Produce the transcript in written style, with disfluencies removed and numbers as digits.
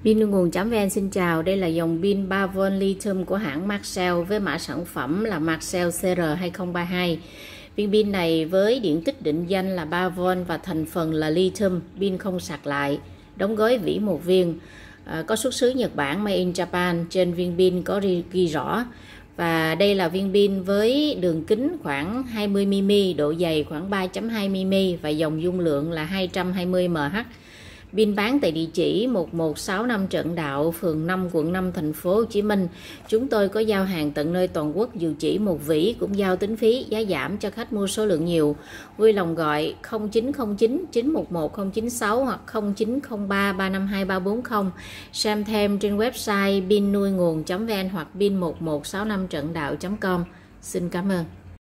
Pin nguồn.vn xin chào, đây là dòng pin 3V lithium của hãng Maxell với mã sản phẩm là Maxell CR2032. Viên pin này với điện tích định danh là 3V và thành phần là lithium, pin không sạc lại, đóng gói vỉ một viên, có xuất xứ Nhật Bản, made in Japan, trên viên pin có ghi rõ. Và đây là viên pin với đường kính khoảng 20mm, độ dày khoảng 3.2mm và dòng dung lượng là 220mAh. Pin bán tại địa chỉ 1165 Trần Đạo, phường 5, quận 5, thành phố Hồ Chí Minh. Chúng tôi có giao hàng tận nơi toàn quốc, dù chỉ một vỉ cũng giao tính phí, giá giảm cho khách mua số lượng nhiều. Vui lòng gọi 0909 911 096 hoặc 0903 352 340. Xem thêm trên website pin nuôi nguồn.vn hoặc pin1165 trần đạo.com. Xin cảm ơn.